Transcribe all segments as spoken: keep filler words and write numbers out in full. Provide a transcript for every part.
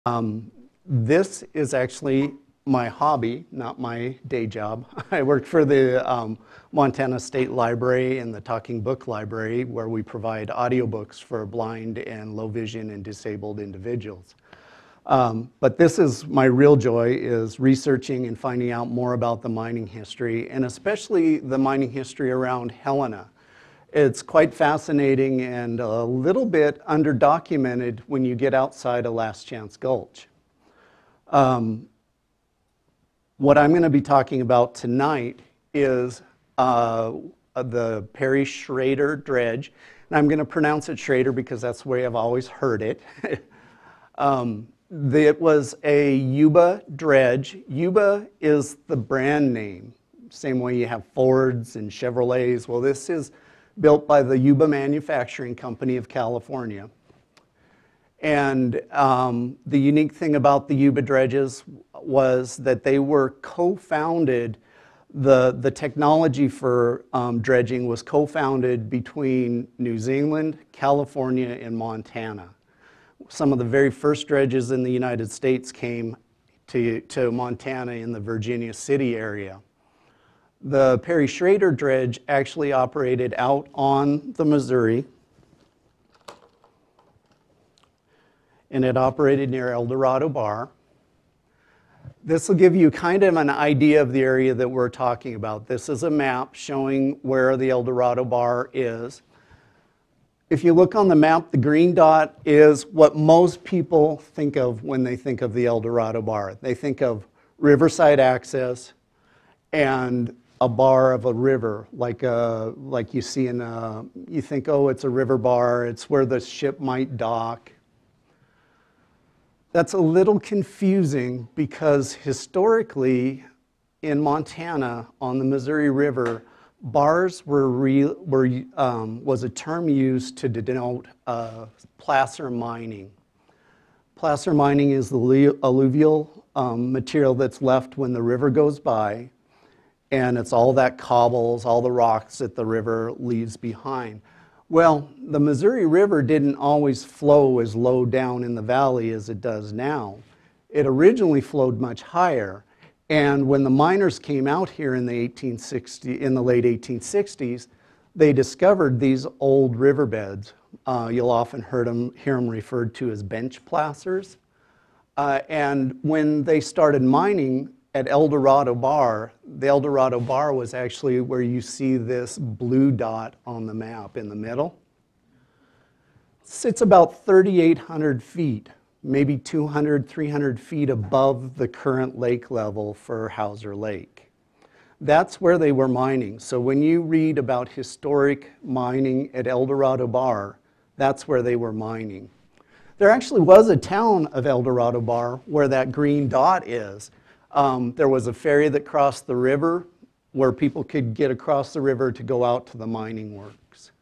Um, this is actually my hobby, not my day job. I work for the um, Montana State Library and the Talking Book Library, where we provide audiobooks for blind and low vision and disabled individuals. Um, but this is my real joy, is researching and finding out more about the mining history, and especially the mining history around Helena. It's quite fascinating and a little bit underdocumented when you get outside of Last Chance Gulch. Um, what I'm going to be talking about tonight is uh, the Perry Schrader dredge. And I'm going to pronounce it Schrader because that's the way I've always heard it. um, the, it was a Yuba dredge. Yuba is the brand name. Same way you have Fords and Chevrolets. Well, this is built by the Yuba Manufacturing Company of California. And um, the unique thing about the Yuba dredges was that they were co-founded, the, the technology for um, dredging was co-founded between New Zealand, California, and Montana. Some of the very first dredges in the United States came to, to Montana in the Virginia City area. The Perry Schrader dredge actually operated out on the Missouri, and it operated near El Dorado Bar. This will give you kind of an idea of the area that we're talking about. This is a map showing where the El Dorado Bar is. If you look on the map, the green dot is what most people think of when they think of the El Dorado Bar. They think of riverside access and a bar of a river, like a, like you see in a, you think, oh, it's a river bar, it's where the ship might dock. That's a little confusing because historically in Montana on the Missouri River, bars were, re, were um, was a term used to denote uh, placer mining. Placer mining is the alluvial um, material that's left when the river goes by, and it's all that cobbles, all the rocks that the river leaves behind. Well, the Missouri River didn't always flow as low down in the valley as it does now. It originally flowed much higher, and when the miners came out here in the eighteen sixties, in the late eighteen sixties, they discovered these old riverbeds. Uh, you'll often heard them, hear them referred to as bench placers. Uh, and when they started mining at El Dorado Bar, the El Dorado Bar was actually where you see this blue dot on the map in the middle. It sits about thirty-eight hundred feet, maybe two hundred, three hundred feet above the current lake level for Hauser Lake. That's where they were mining. So when you read about historic mining at El Dorado Bar, that's where they were mining. There actually was a town of El Dorado Bar where that green dot is. Um, there was a ferry that crossed the river where people could get across the river to go out to the mining works.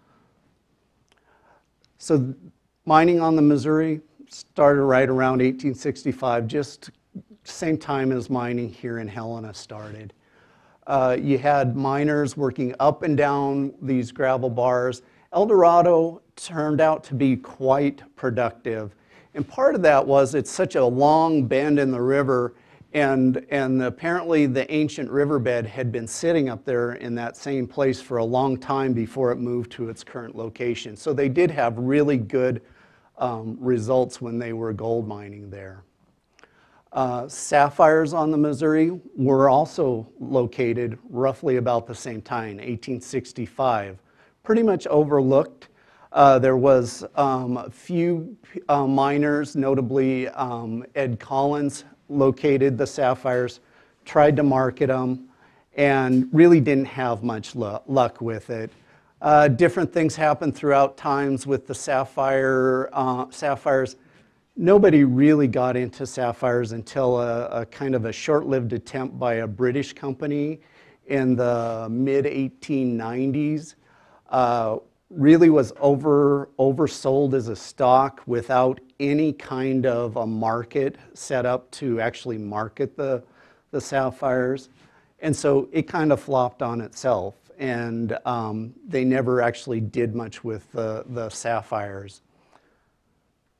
So mining on the Missouri started right around eighteen sixty-five, just same time as mining here in Helena started. Uh, you had miners working up and down these gravel bars. El Dorado turned out to be quite productive. And part of that was it's such a long bend in the river. And, and apparently the ancient riverbed had been sitting up there in that same place for a long time before it moved to its current location. So they did have really good um, results when they were gold mining there. Uh, Sapphires on the Missouri were also located roughly about the same time, eighteen sixty-five. Pretty much overlooked. Uh, there was um, a few uh, miners, notably um, Ed Collins, located the Sapphires, tried to market them, and really didn't have much luck with it. Uh, different things happened throughout times with the Sapphire, uh, Sapphires. Nobody really got into Sapphires until a, a kind of a short-lived attempt by a British company in the mid eighteen nineties. Uh, really was over oversold as a stock without any kind of a market set up to actually market the, the Sapphires. And so it kind of flopped on itself, and um, they never actually did much with the, the Sapphires.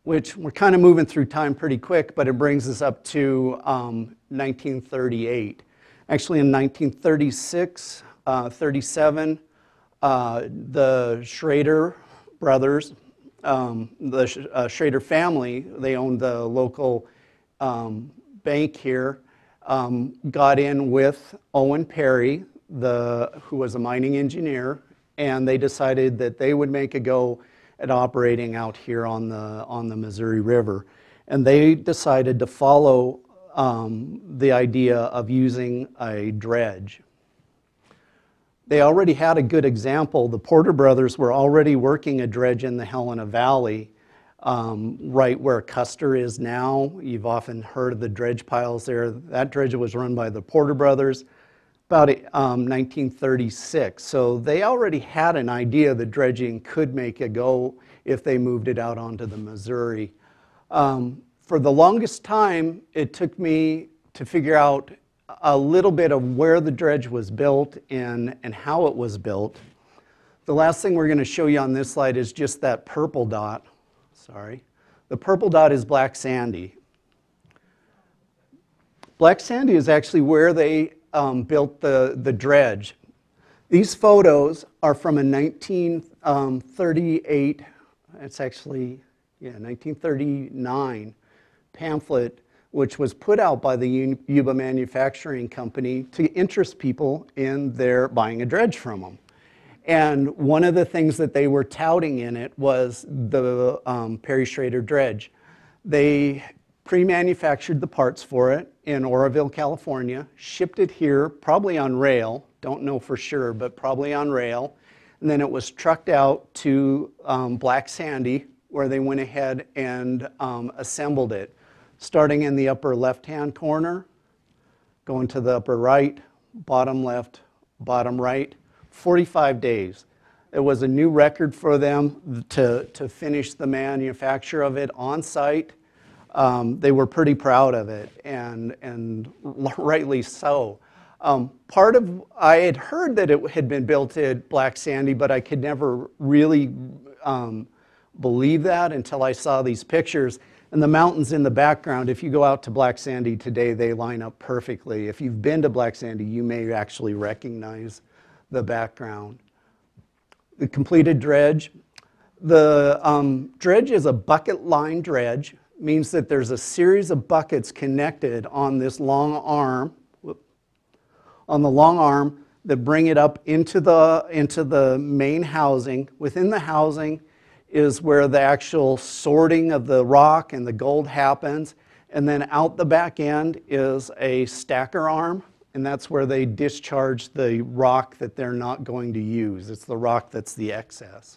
which we're kind of moving through time pretty quick, but it brings us up to um, nineteen thirty-eight. Actually, in nineteen thirty-six, uh, thirty-seven, uh, the Schrader brothers, um, the Sh uh, Schrader family, they owned the local um, bank here, um, got in with Owen Perry, the, who was a mining engineer, and they decided that they would make a go at operating out here on the, on the Missouri River. And they decided to follow um, the idea of using a dredge. They already had a good example. The Porter brothers were already working a dredge in the Helena Valley, um, right where Custer is now. You've often heard of the dredge piles there. That dredge was run by the Porter brothers about um, nineteen thirty-six. So they already had an idea that dredging could make a go if they moved it out onto the Missouri. Um, for the longest time, it took me to figure out a little bit of where the dredge was built and, and how it was built. The last thing we're going to show you on this slide is just that purple dot. Sorry. The purple dot is Black Sandy. Black Sandy is actually where they um, built the, the dredge. These photos are from a nineteen thirty-eight, it's actually, yeah, nineteen thirty-nine pamphlet, which was put out by the Yuba Manufacturing Company to interest people in their buying a dredge from them. And one of the things that they were touting in it was the um, Perry Schrader dredge. They pre-manufactured the parts for it in Oroville, California, shipped it here, probably on rail, don't know for sure, but probably on rail. And then it was trucked out to um, Black Sandy, where they went ahead and um, assembled it, starting in the upper left-hand corner, going to the upper right, bottom left, bottom right, forty-five days. It was a new record for them to, to finish the manufacture of it on site. Um, they were pretty proud of it, and, and rightly so. Um, part of, I had heard that it had been built at Black Sandy, but I could never really um, believe that until I saw these pictures. And the mountains in the background, if you go out to Black Sandy today, they line up perfectly. If you've been to Black Sandy, you may actually recognize the background. The completed dredge. The um, dredge is a bucket line dredge, means that there's a series of buckets connected on this long arm, whoop, on the long arm that bring it up into the, into the main housing. Within the housing is where the actual sorting of the rock and the gold happens. And then out the back end is a stacker arm, and that's where they discharge the rock that they're not going to use. It's the rock that's the excess.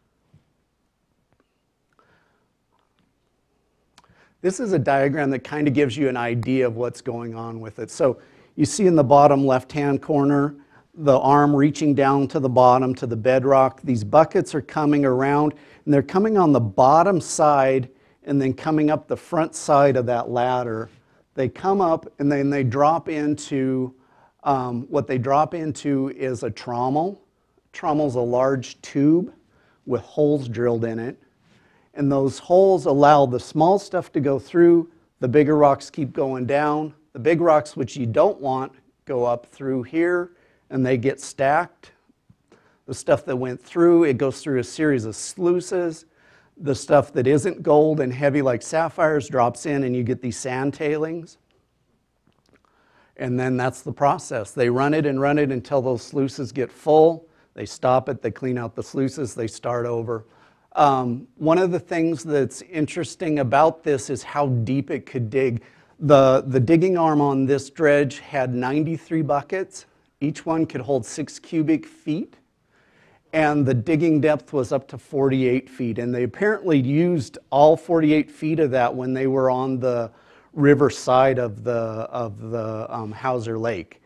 This is a diagram that kind of gives you an idea of what's going on with it. So you see in the bottom left-hand corner, the arm reaching down to the bottom to the bedrock. These buckets are coming around, and they're coming on the bottom side and then coming up the front side of that ladder. They come up and then they drop into, um, what they drop into is a trommel. Trommel's a large tube with holes drilled in it. And those holes allow the small stuff to go through, the bigger rocks keep going down. The big rocks, which you don't want, go up through here, and they get stacked. The stuff that went through, it goes through a series of sluices. The stuff that isn't gold and heavy like sapphires drops in, and you get these sand tailings. And then that's the process. They run it and run it until those sluices get full. They stop it, they clean out the sluices, they start over. Um, one of the things that's interesting about this is how deep it could dig. The, the digging arm on this dredge had ninety-three buckets. Each one could hold six cubic feet. And the digging depth was up to forty-eight feet. And they apparently used all forty-eight feet of that when they were on the river side of the, of the um, Hauser Lake.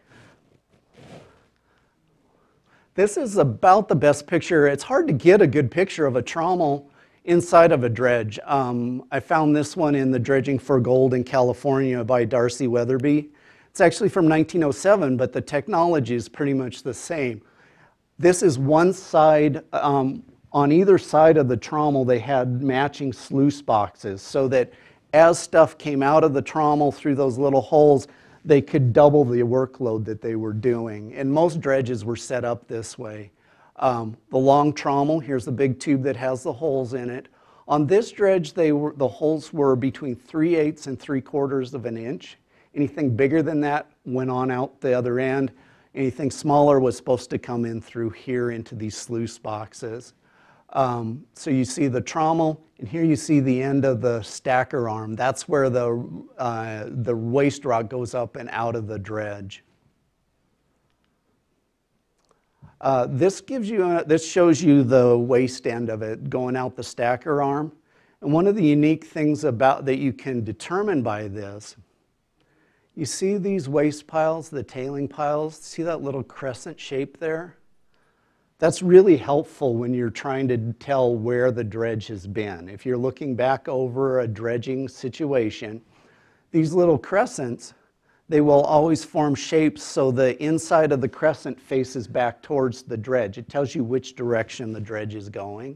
This is about the best picture. It's hard to get a good picture of a trommel inside of a dredge. Um, I found this one in the Dredging for Gold in California by Darcy Weatherby. It's actually from nineteen oh seven, but the technology is pretty much the same. This is one side um, on either side of the trommel, they had matching sluice boxes so that as stuff came out of the trommel through those little holes, they could double the workload that they were doing. And most dredges were set up this way. Um, the long trommel, here's the big tube that has the holes in it. On this dredge, they were, the holes were between three eighths and three quarters of an inch. Anything bigger than that went on out the other end. Anything smaller was supposed to come in through here into these sluice boxes. Um, so you see the trommel, and here you see the end of the stacker arm. That's where the, uh, the waste rock goes up and out of the dredge. Uh, this gives you, a, this shows you the waste end of it going out the stacker arm. And one of the unique things about that you can determine by this, you see these waste piles, the tailing piles, see that little crescent shape there? That's really helpful when you're trying to tell where the dredge has been. If you're looking back over a dredging situation, these little crescents, they will always form shapes so the inside of the crescent faces back towards the dredge. It tells you which direction the dredge is going.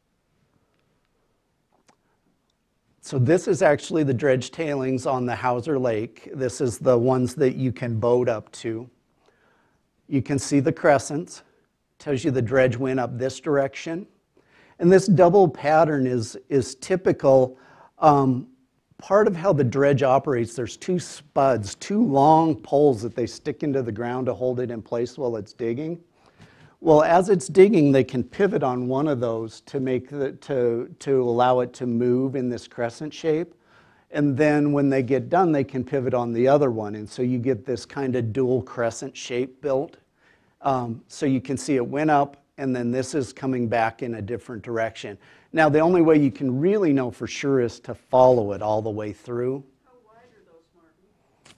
So this is actually the dredge tailings on the Hauser Lake. This is the ones that you can boat up to. You can see the crescents. Tells you the dredge went up this direction. And this double pattern is, is typical. Um, part of how the dredge operates, there's two spuds, two long poles that they stick into the ground to hold it in place while it's digging. Well, as it's digging, they can pivot on one of those to, make the, to, to allow it to move in this crescent shape. And then when they get done, they can pivot on the other one. And so you get this kind of dual crescent shape built. Um, so you can see it went up, and then this is coming back in a different direction. Now, the only way you can really know for sure is to follow it all the way through. How wide are those, Martin?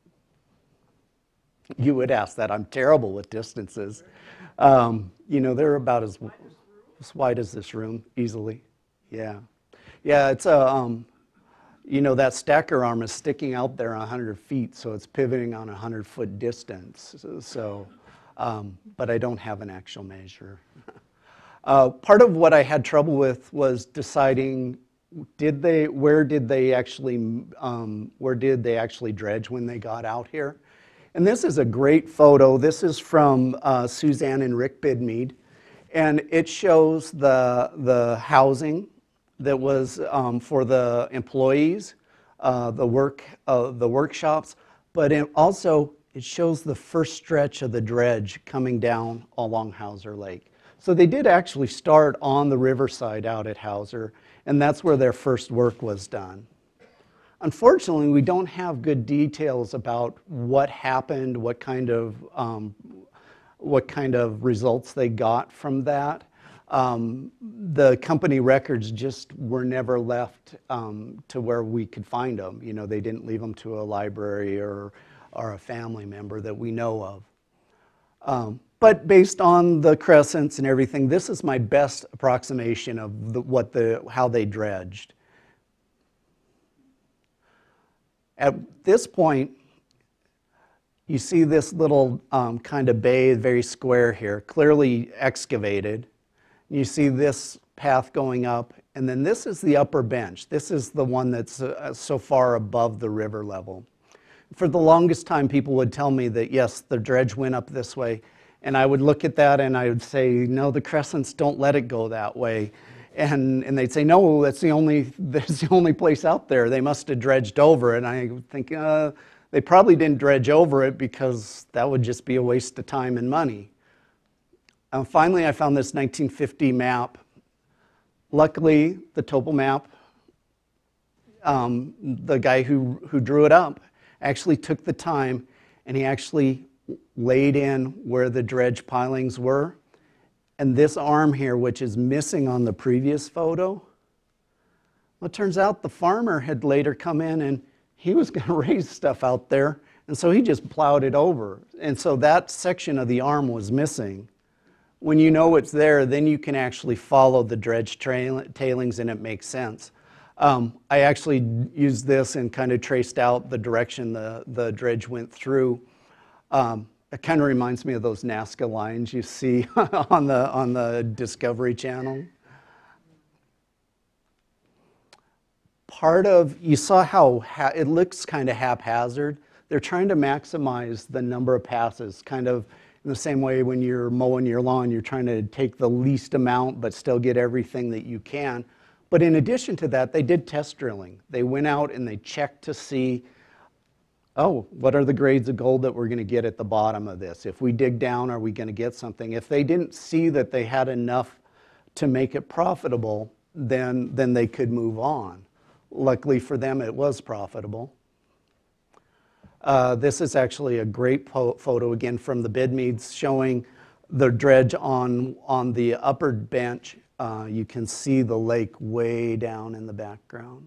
You would ask that. I'm terrible with distances. Um, you know, they're about as, as wide as this room, easily. Yeah. Yeah, it's a, um, you know, that stacker arm is sticking out there one hundred feet, so it's pivoting on a one hundred foot distance. So, so Um, but I don't have an actual measure. uh, part of what I had trouble with was deciding, did they, where did they actually, um, where did they actually dredge when they got out here? And this is a great photo. This is from uh, Suzanne and Rick Bidmead, and it shows the the housing that was um, for the employees, uh, the work, uh, the workshops, but it also it shows the first stretch of the dredge coming down along Hauser Lake. So they did actually start on the riverside out at Hauser, and that's where their first work was done. Unfortunately, we don't have good details about what happened, what kind of, um, what kind of results they got from that. Um, the company records just were never left um, to where we could find them. You know, they didn't leave them to a library or or a family member that we know of. Um, but based on the crescents and everything, this is my best approximation of the, what the, how they dredged. At this point, you see this little um, kind of bay, very square here, clearly excavated. You see this path going up, and then this is the upper bench. This is the one that's uh, so far above the river level. For the longest time, people would tell me that, yes, the dredge went up this way. And I would look at that and I would say, no, the crescents don't let it go that way. And, and they'd say, no, that's the only, that's the only place out there. They must have dredged over it. And I would think, uh, they probably didn't dredge over it because that would just be a waste of time and money. Uh, finally, I found this nineteen fifty map. Luckily, the topo map, um, the guy who, who drew it up, actually took the time and he actually laid in where the dredge pilings were. And this arm here, which is missing on the previous photo, well, it turns out the farmer had later come in and he was going to raise stuff out there, and so he just plowed it over. And so that section of the arm was missing. When you know it's there, then you can actually follow the dredge trail tailings and it makes sense. Um, I actually used this and kind of traced out the direction the, the dredge went through. Um, It kind of reminds me of those Nazca lines you see on the, on the Discovery Channel. Part of, you saw how ha it looks kind of haphazard. They're trying to maximize the number of passes, kind of in the same way when you're mowing your lawn, you're trying to take the least amount but still get everything that you can. But in addition to that, they did test drilling. They went out and they checked to see, oh, what are the grades of gold that we're going to get at the bottom of this? If we dig down, are we going to get something? If they didn't see that they had enough to make it profitable, then, then they could move on. Luckily for them, it was profitable. Uh, this is actually a great photo, again, from the bid meads showing the dredge on, on the upper bench. Uh, you can see the lake way down in the background.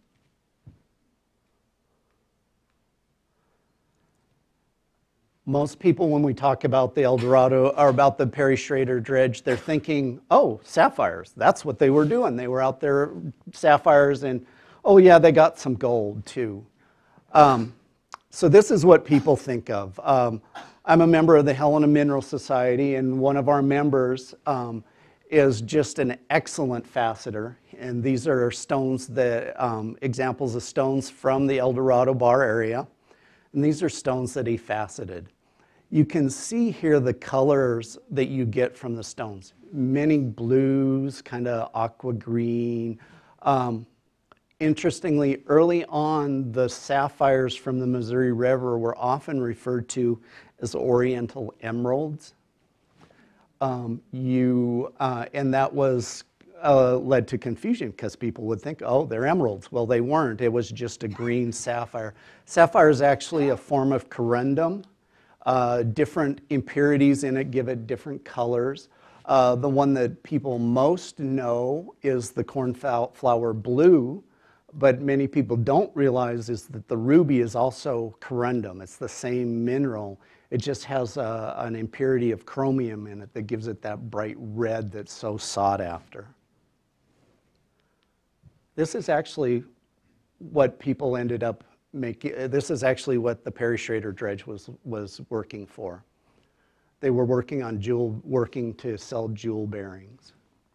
Most people, when we talk about the El Dorado, or about the Perry Schrader dredge, they're thinking, oh, sapphires. That's what they were doing. They were out there, sapphires, and oh yeah, they got some gold too. Um, so this is what people think of. Um, I'm a member of the Helena Mineral Society, and one of our members um, is just an excellent faceter. And these are stones that, um, examples of stones from the El Dorado Bar area. And these are stones that he faceted. You can see here the colors that you get from the stones. Many blues, kind of aqua green. Um, interestingly, early on, the sapphires from the Missouri River were often referred to as oriental emeralds. Um, you, uh, and that was uh, led to confusion because people would think, oh, they're emeralds. Well, they weren't. It was just a green sapphire. Sapphire is actually a form of corundum. Uh, different impurities in it give it different colors. Uh, the one that people most know is the cornflower blue, but many people don't realize is that the ruby is also corundum. It's the same mineral. It just has a, an impurity of chromium in it that gives it that bright red that's so sought after. This is actually what people ended up making. This is actually what the Perry Schrader dredge was, was working for. They were working on jewel, working to sell jewel bearings.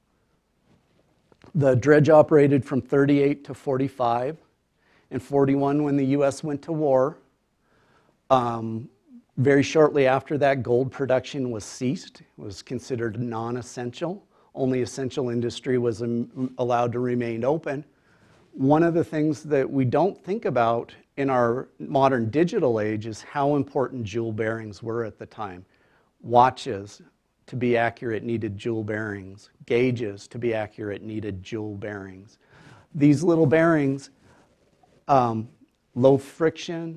The dredge operated from thirty-eight to forty-five. In forty-one, when the U S went to war, um, very shortly after that, gold production was ceased. It was considered non-essential. Only essential industry was um, allowed to remain open. One of the things that we don't think about in our modern digital age is how important jewel bearings were at the time. Watches, to be accurate, needed jewel bearings. Gauges, to be accurate, needed jewel bearings. These little bearings, um, low friction,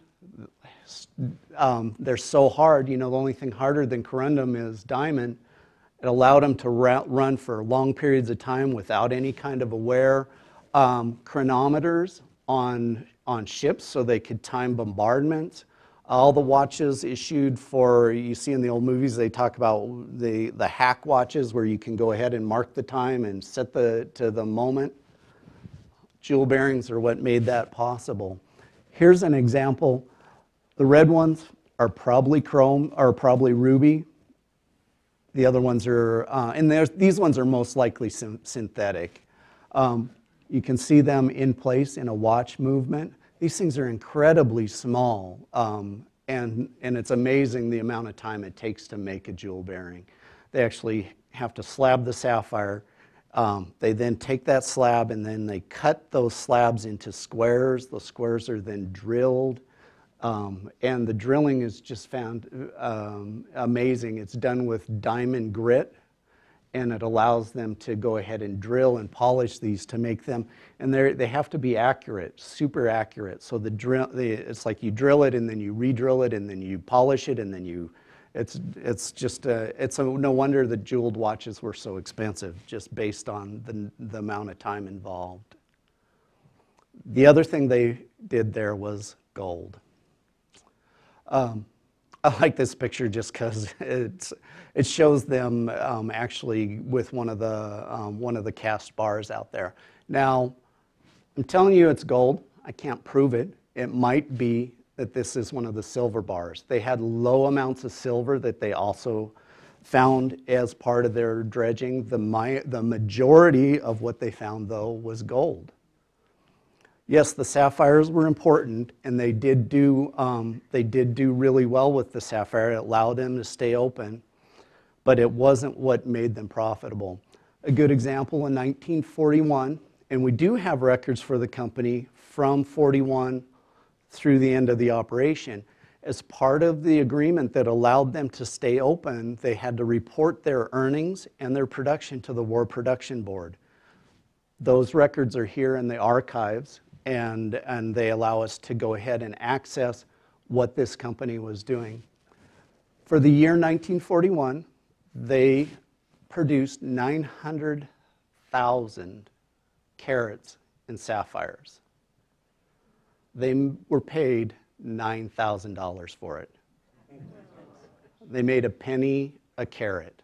um, they're so hard. You know, the only thing harder than corundum is diamond. It allowed them to run for long periods of time without any kind of a wear. Um, chronometers on, on ships so they could time bombardments. All the watches issued for, you see in the old movies, they talk about the, the hack watches where you can go ahead and mark the time and set the, to the moment. Jewel bearings are what made that possible. Here's an example. The red ones are probably chrome, or probably ruby. The other ones are, uh, and these ones are most likely syn synthetic. Um, you can see them in place in a watch movement. These things are incredibly small, um, and, and it's amazing the amount of time it takes to make a jewel bearing. They actually have to slab the sapphire. Um, they then take that slab and then they cut those slabs into squares. Those squares are then drilled. Um, and the drilling is just found um, amazing. It's done with diamond grit, and it allows them to go ahead and drill and polish these to make them, and they they have to be accurate, super accurate. So the drill, the, it's like you drill it and then you re-drill it and then you polish it and then you, it's it's just a, it's a, no wonder the jeweled watches were so expensive, just based on the the amount of time involved. The other thing they did there was gold. Um, I like this picture just because it's it shows them um, actually with one of the um, one of the cast bars out there. Now, I'm telling you it's gold. I can't prove it. It might be that this is one of the silver bars. They had low amounts of silver that they also found as part of their dredging. The, mi the majority of what they found, though, was gold. Yes, the sapphires were important, and they did do, um, they did do really well with the sapphire. It allowed them to stay open, but it wasn't what made them profitable. A good example in nineteen forty-one, and we do have records for the company from forty-one through the end of the operation. As part of the agreement that allowed them to stay open, they had to report their earnings and their production to the War Production Board. Those records are here in the archives, and, and they allow us to go ahead and access what this company was doing. For the year nineteen forty-one, they produced nine hundred thousand carats in sapphires. They were paid nine thousand dollars for it. They made a penny a carat.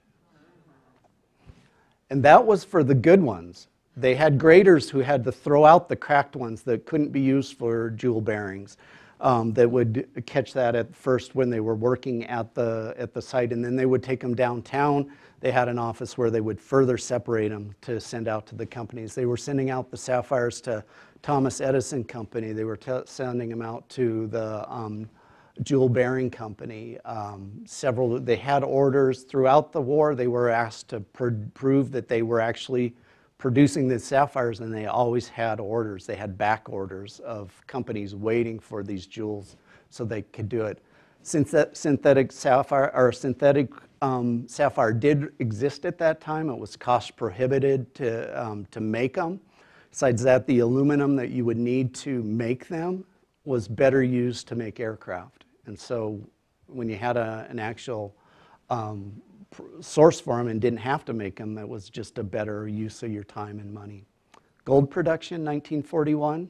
And that was for the good ones. They had graders who had to throw out the cracked ones that couldn't be used for jewel bearings, um, that would catch that at first when they were working at the, at the site, and then they would take them downtown. They had an office where they would further separate them to send out to the companies. They were sending out the sapphires to Thomas Edison Company. They were t sending them out to the um, jewel bearing company. Um, several, they had orders throughout the war. They were asked to pr prove that they were actually producing the sapphires, and they always had orders. They had back orders of companies waiting for these jewels so they could do it. Since that synthetic sapphire or synthetic um, sapphire did exist at that time, it was cost prohibited to um, to make them. Besides that, the aluminum that you would need to make them was better used to make aircraft. And so when you had a, an actual um, source for them and didn't have to make them, it was just a better use of your time and money. Gold production, nineteen forty-one.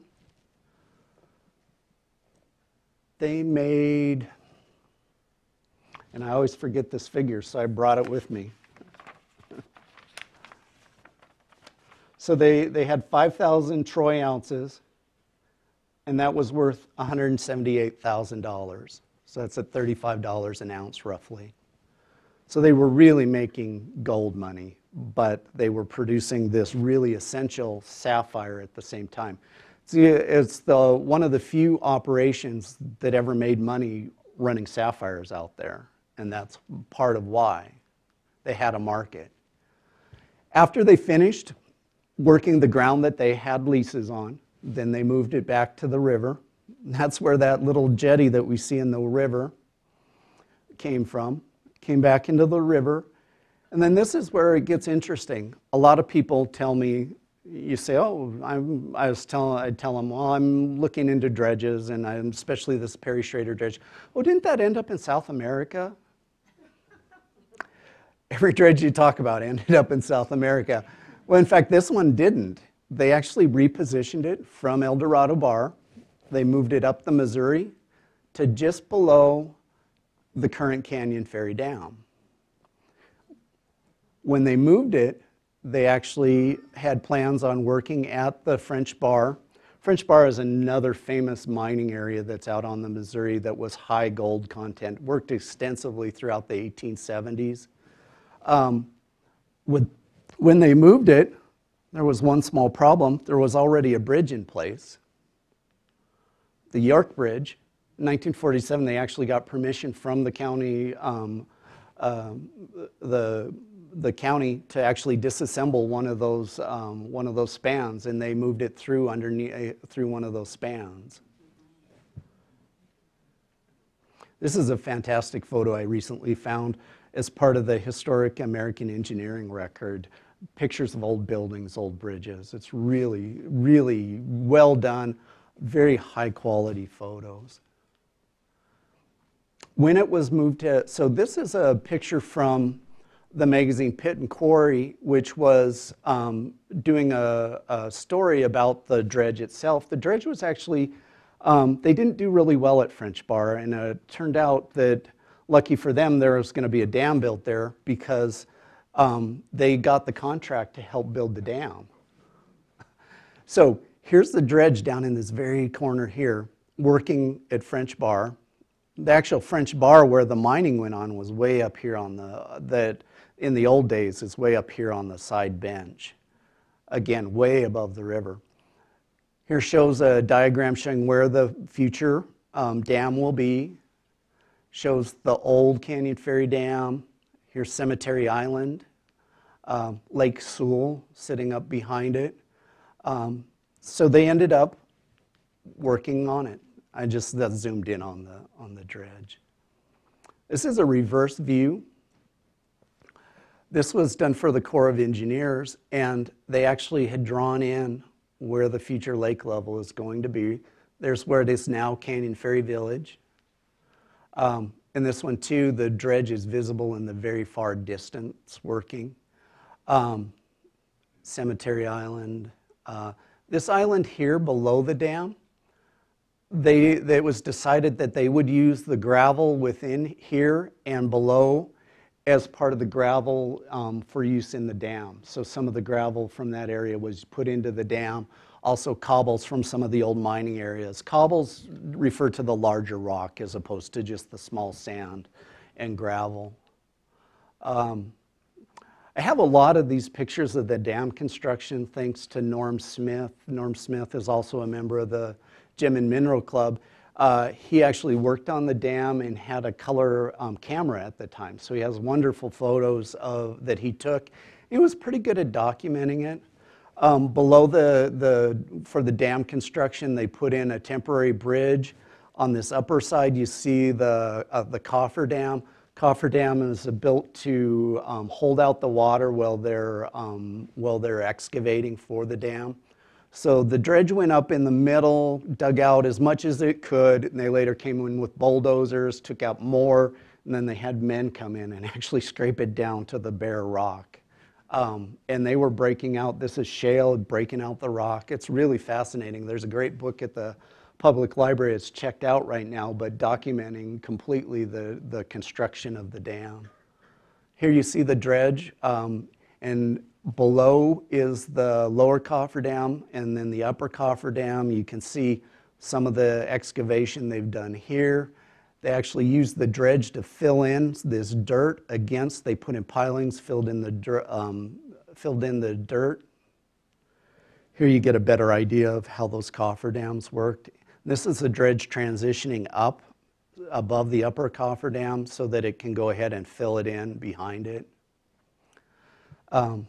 They made, and I always forget this figure, so I brought it with me. So they, they had five thousand troy ounces, and that was worth one hundred seventy-eight thousand dollars. So that's at thirty-five dollars an ounce, roughly. So they were really making gold money, but they were producing this really essential sapphire at the same time. See, it's the, one of the few operations that ever made money running sapphires out there, and that's part of why they had a market. After they finished working the ground that they had leases on, then they moved it back to the river. That's where that little jetty that we see in the river came from. Came back into the river. And then this is where it gets interesting. A lot of people tell me, you say, oh, I'm, I was telling, I tell them, well, I'm looking into dredges, and I'm especially this Perry Schrader dredge. Oh, didn't that end up in South America? Every dredge you talk about ended up in South America. Well, in fact, this one didn't. They actually repositioned it from El Dorado Bar. They moved it up the Missouri to just below the current Canyon Ferry Dam. When they moved it, they actually had plans on working at the French Bar. French Bar is another famous mining area that's out on the Missouri that was high gold content, worked extensively throughout the eighteen seventies. Um, with, when they moved it, there was one small problem. There was already a bridge in place, the York Bridge. In nineteen forty-seven, they actually got permission from the county, um, uh, the, the county to actually disassemble one of those, um, one of those spans, and they moved it through underneath, through one of those spans. This is a fantastic photo I recently found as part of the Historic American Engineering Record. Pictures of old buildings, old bridges. It's really, really well done, very high quality photos. When it was moved to, so this is a picture from the magazine Pit and Quarry, which was um, doing a, a story about the dredge itself. The dredge was actually, um, they didn't do really well at French Bar, and it turned out that, lucky for them, there was going to be a dam built there because um, they got the contract to help build the dam. So here's the dredge down in this very corner here. working at French Bar. The actual French Bar where the mining went on was way up here on the, that in the old days is way up here on the side bench. Again, way above the river. Here shows a diagram showing where the future um, dam will be. Shows the old Canyon Ferry Dam. Here's Cemetery Island. Um, Lake Sewell sitting up behind it. Um, so they ended up working on it. I just that zoomed in on the, on the dredge. This is a reverse view. This was done for the Corps of Engineers, and they actually had drawn in where the future lake level is going to be. There's where it is now, Canyon Ferry Village. Um, and this one too, the dredge is visible in the very far distance working. Um, Cemetery Island. Uh, this island here below the dam, they, it was decided that they would use the gravel within here and below as part of the gravel um, for use in the dam. So some of the gravel from that area was put into the dam. Also cobbles from some of the old mining areas. Cobbles refer to the larger rock as opposed to just the small sand and gravel. Um, I have a lot of these pictures of the dam construction thanks to Norm Smith. Norm Smith is also a member of the Gem and Mineral Club. Uh, he actually worked on the dam and had a color um, camera at the time. So he has wonderful photos of, that he took. He was pretty good at documenting it. Um, below the, the, for the dam construction, they put in a temporary bridge. On this upper side, you see the, uh, the coffer dam. Coffer dam is built to um, hold out the water while they're, um, while they're excavating for the dam. So the dredge went up in the middle, dug out as much as it could, and they later came in with bulldozers, took out more, and then they had men come in and actually scrape it down to the bare rock. Um, and they were breaking out, this is shale, breaking out the rock. It's really fascinating. There's a great book at the public library, it's checked out right now, but documenting completely the, the construction of the dam. Here you see the dredge, um, and below is the lower cofferdam, and then the upper cofferdam. You can see some of the excavation they've done here. They actually used the dredge to fill in this dirt against. They put in pilings, filled in the dirt. Um, filled in the dirt. Here you get a better idea of how those cofferdams worked. This is the dredge transitioning up above the upper cofferdam so that it can go ahead and fill it in behind it. Um,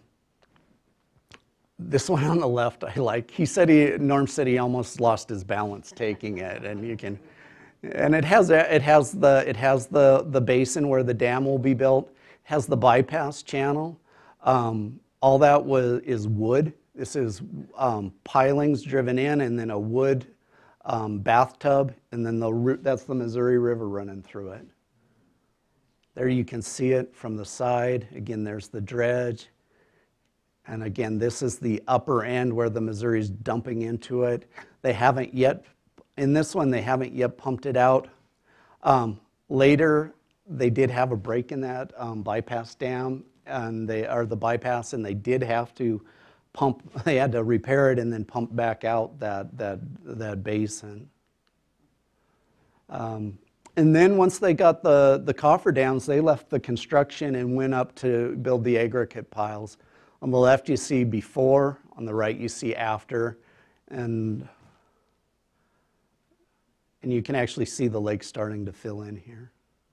This one on the left I like. He said he, Norm said he almost lost his balance taking it, and you can, and it has it has the it has the the basin where the dam will be built. It has the bypass channel. Um, all that was is wood. This is um, pilings driven in, and then a wood um, bathtub, and then the that's the Missouri River running through it. There you can see it from the side. Again, there's the dredge. And again, this is the upper end where the Missouri's dumping into it. They haven't yet, in this one, they haven't yet pumped it out. Um, later, they did have a break in that um, bypass dam, and they are the bypass, and they did have to pump, they had to repair it and then pump back out that, that, that basin. Um, and then once they got the, the cofferdams, they left the construction and went up to build the aggregate piles. On the left you see before, on the right you see after, and, and you can actually see the lake starting to fill in here.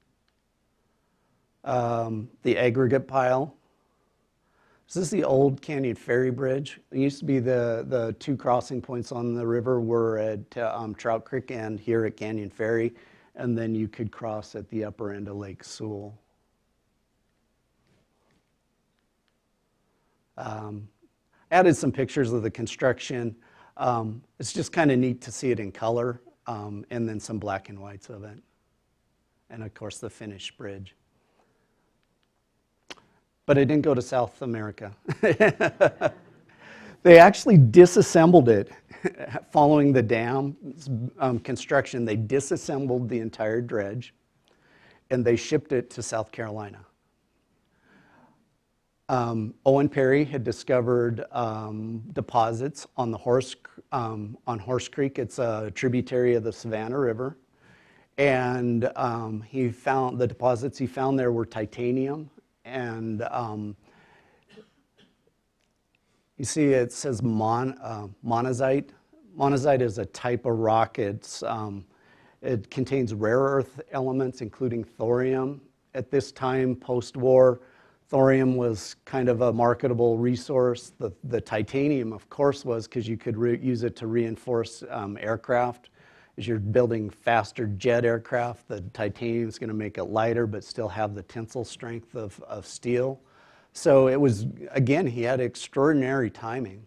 Um, the aggregate pile. This is the old Canyon Ferry Bridge. It used to be the, the two crossing points on the river were at um, Trout Creek and here at Canyon Ferry, and then you could cross at the upper end of Lake Sewell. Um, added some pictures of the construction. Um, it's just kind of neat to see it in color, um, and then some black and whites of it. And of course the finished bridge. But it didn't go to South America. They actually disassembled it following the dam um, construction. They disassembled the entire dredge and they shipped it to South Carolina. Um, Owen Perry had discovered um, deposits on the Horse, um, on Horse Creek. It's a tributary of the Savannah River. And um, he found, the deposits he found there were titanium. And um, you see it says mon, uh, monazite. Monazite is a type of rock. It's, um, it contains rare earth elements, including thorium. At this time, post-war, thorium was kind of a marketable resource. The, the titanium, of course, was because you could re use it to reinforce um, aircraft. As you're building faster jet aircraft, the titanium is going to make it lighter but still have the tensile strength of, of steel. So it was, again, he had extraordinary timing.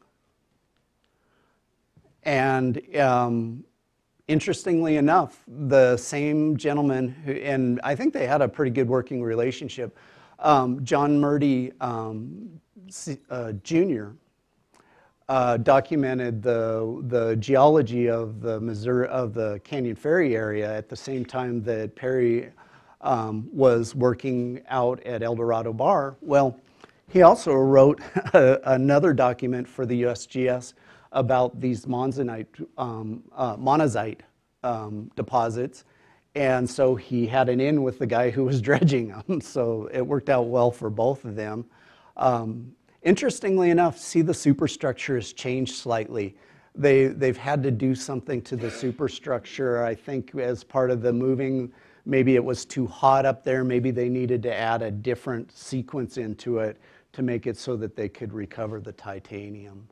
And um, interestingly enough, the same gentleman, who, and I think they had a pretty good working relationship, um, John Murdy um, uh, Junior Uh, documented the the geology of the Missouri of the Canyon Ferry area at the same time that Perry um, was working out at El Dorado Bar. Well, he also wrote a, another document for the U S G S about these monzonite, um, uh, monazite um, deposits, and so he had an in with the guy who was dredging them. So it worked out well for both of them. Um, Interestingly enough, see, the superstructure has changed slightly. They, they've had to do something to the superstructure, I think, as part of the moving. Maybe it was too hot up there. Maybe they needed to add a different sequence into it to make it so that they could recover the titanium.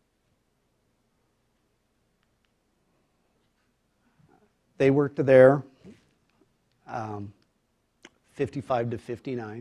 They worked there um, fifty-five to fifty-nine.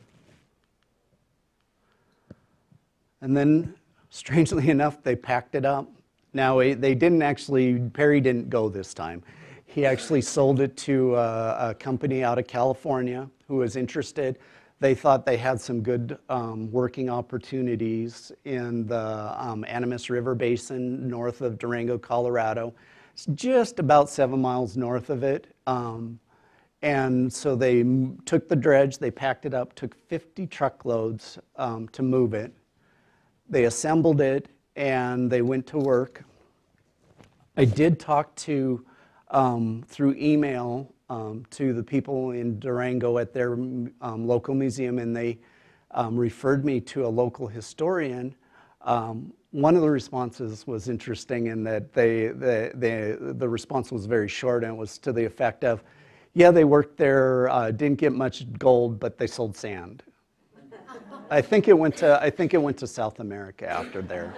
And then, strangely enough, they packed it up. Now, they didn't actually, Perry didn't go this time. He actually sold it to a, a company out of California who was interested. They thought they had some good um, working opportunities in the um, Animas River Basin north of Durango, Colorado. It's just about seven miles north of it. Um, and so they took the dredge, they packed it up, took fifty truckloads um, to move it. They assembled it, and they went to work. I did talk to, um, through email, um, to the people in Durango at their um, local museum, and they um, referred me to a local historian. Um, one of the responses was interesting in that they, they, they, the response was very short, and it was to the effect of, yeah, they worked there, uh, didn't get much gold, but they sold sand. I think it went to I think it went to South America after there.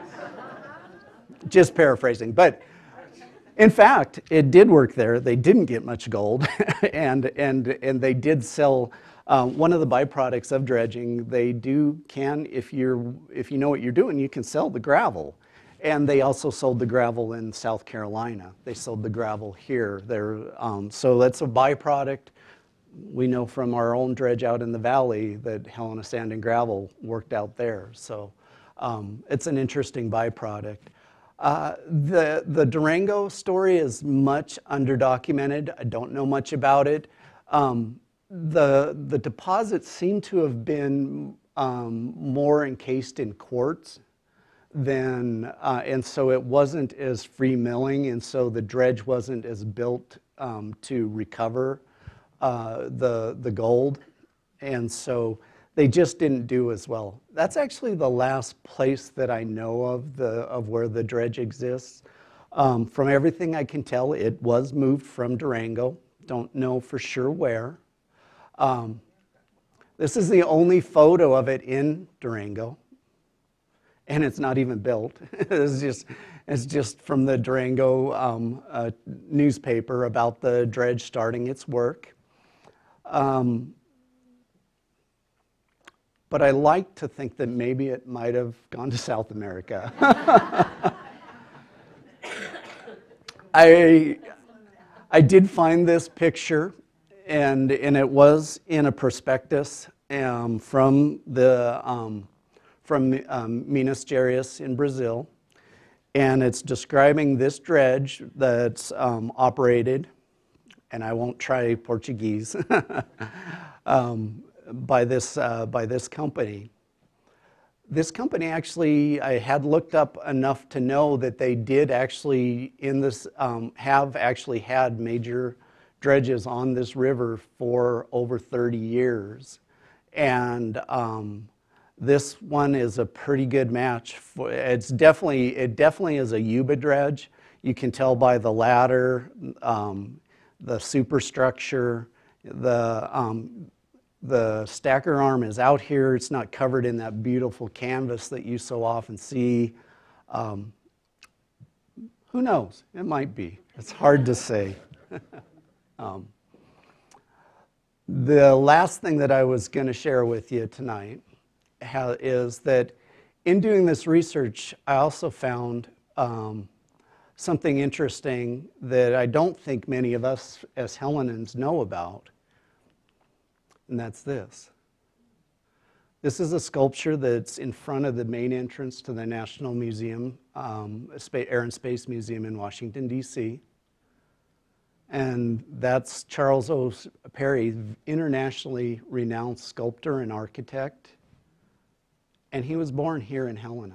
Just paraphrasing, but in fact, it did work there. They didn't get much gold, and and and they did sell. Um, one of the byproducts of dredging, they do can if you're if you know what you're doing, you can sell the gravel, and they also sold the gravel in South Carolina. They sold the gravel here. There, um, so that's a byproduct. We know from our own dredge out in the valley that Helena Sand and Gravel worked out there. So um, it's an interesting byproduct. Uh, the, the Durango story is much underdocumented. I don't know much about it. Um, the, the deposits seem to have been um, more encased in quartz than, uh, and so it wasn't as free milling, and so the dredge wasn't as built um, to recover Uh, the, the gold, and so they just didn't do as well. That's actually the last place that I know of, the, of where the dredge exists. Um, from everything I can tell, it was moved from Durango. Don't know for sure where. Um, this is the only photo of it in Durango, and it's not even built. It's just, it's just from the Durango um, uh, newspaper about the dredge starting its work. Um, but I like to think that maybe it might have gone to South America. I, I did find this picture, and, and it was in a prospectus um, from, the, um, from um, Minas Gerais in Brazil, and it's describing this dredge that's um, operated, and I won't try Portuguese, um, by, this, uh, by this company. This company actually, I had looked up enough to know that they did actually in this, um, have actually had major dredges on this river for over thirty years. And um, this one is a pretty good match. For, it's definitely, it definitely is a Yuba dredge. You can tell by the ladder, um, the superstructure, the um, The stacker arm is out here. It's not covered in that beautiful canvas that you so often see. Um, who knows? It might be. It's hard to say. um, the last thing that I was going to share with you tonight is that in doing this research, I also found um, something interesting that I don't think many of us as Hellenans know about. And that's this. This is a sculpture that's in front of the main entrance to the National Museum, um, Air and Space Museum in Washington, D C And that's Charles O. Perry, internationally renowned sculptor and architect. And he was born here in Helena.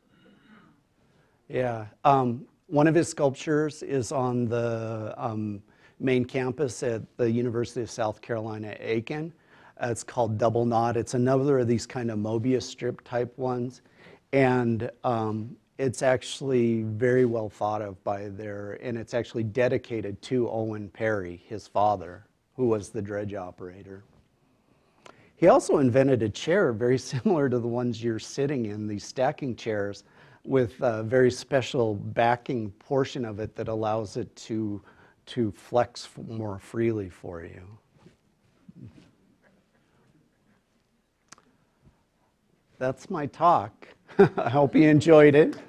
Yeah. Um, one of his sculptures is on the um, main campus at the University of South Carolina, Aiken. Uh, it's called Double Knot. It's another of these kind of Mobius strip type ones. And um, it's actually very well thought of by their, and it's actually dedicated to Owen Perry, his father, who was the dredge operator. He also invented a chair very similar to the ones you're sitting in, these stacking chairs, with a very special backing portion of it that allows it to, to flex more freely for you. That's my talk. I hope you enjoyed it.